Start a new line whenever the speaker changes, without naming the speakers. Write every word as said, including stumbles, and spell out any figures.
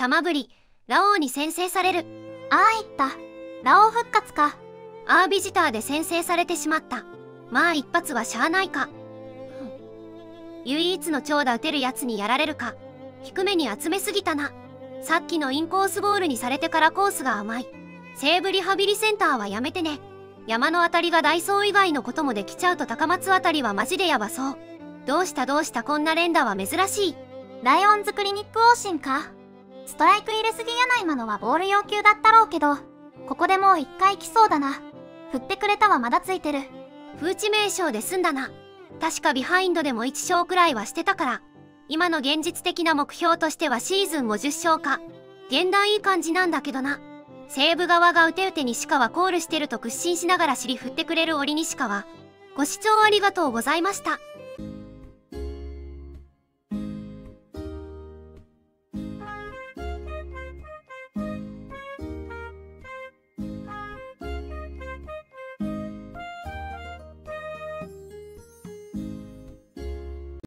玉振り、ラオウに先制される。
ああいった。ラオウ復活か。
ああビジターで先制されてしまった。まあ一発はしゃあないか。唯一の長打打てるやつにやられるか。低めに集めすぎたな。さっきのインコースボールにされてからコースが甘い。西武リハビリセンターはやめてね。山のあたりがダイソー以外のこともできちゃうと高松あたりはマジでヤバそう。どうしたどうした、こんな連打は珍しい。
ライオンズクリニック往診か。ストライク入れすぎやな。今のはボール要求だったろうけど、ここでもう一回来そうだな。振ってくれたはまだついてる。
風致名称で済んだな。確かビハインドでもいち勝くらいはしてたから。今の現実的な目標としてはシーズンもじゅっ勝か。現段いい感じなんだけどな。西武側が打て打て西川コールしてると屈伸しながら尻振ってくれる折西川。ご視聴ありがとうございました。